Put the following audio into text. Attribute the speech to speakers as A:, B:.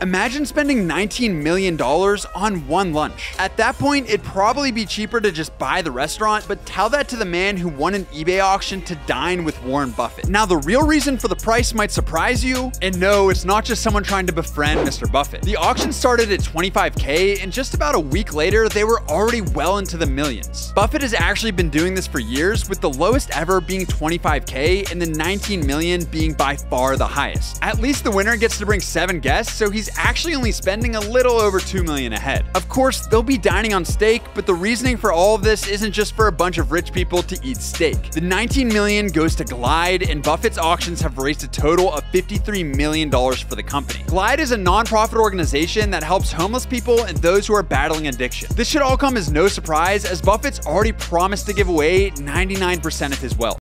A: Imagine spending $19 million on one lunch. At that point, it'd probably be cheaper to just buy the restaurant, but tell that to the man who won an eBay auction to dine with Warren Buffett. Now, the real reason for the price might surprise you, and no, it's not just someone trying to befriend Mr. Buffett. The auction started at $25K, and just about a week later, they were already well into the millions. Buffett has actually been doing this for years, with the lowest ever being $25K and the $19 million being by far the highest. At least the winner gets to bring 7 guests, so he's actually only spending a little over $2 million ahead. Of course, they'll be dining on steak, but the reasoning for all of this isn't just for a bunch of rich people to eat steak. The $19 million goes to Glide, and Buffett's auctions have raised a total of $53 million for the company. Glide is a non-profit organization that helps homeless people and those who are battling addiction. This should all come as no surprise, as Buffett's already promised to give away 99% of his wealth.